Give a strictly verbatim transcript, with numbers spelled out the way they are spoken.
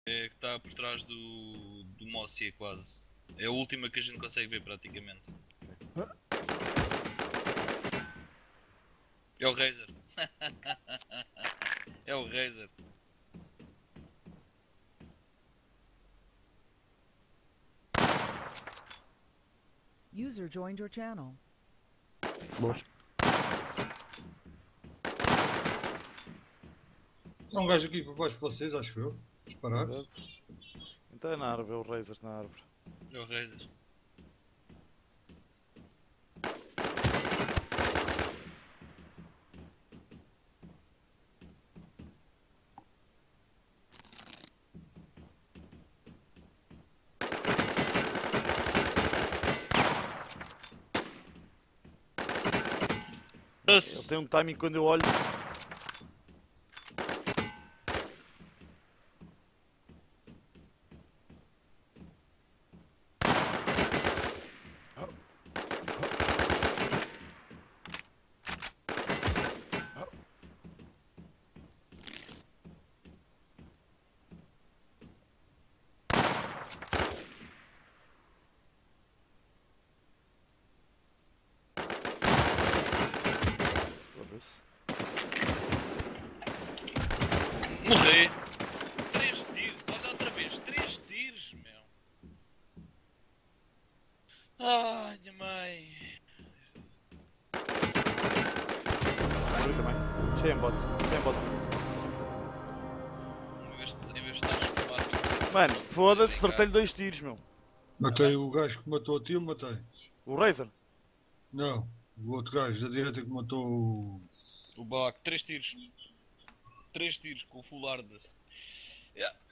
É que está por trás do, do Mossy quase. É a última que a gente consegue ver praticamente. É o Razer. É o Razer. User joined your channel. Boas. Há um gajo aqui por baixo de vocês, acho eu. Disparado. Exato. Então é na árvore, é o Razer na árvore. É o Razer. Ele tem um timing quando eu olho. Foda-se. Morri! Três tiros, olha outra vez, três tiros, meu! Ai, minha mãe! Morri também. Cheio em bot. Cheio em bot. Em vez de, em vez de estar a escapar, Mano, foda-se, acertei-lhe dois tiros, meu. Matei o gajo que matou a ti, eu matei. O Razer. Não, o outro gajo da direita que matou o. o Bach, três tiros. Três tiros com o full hardness. Yeah.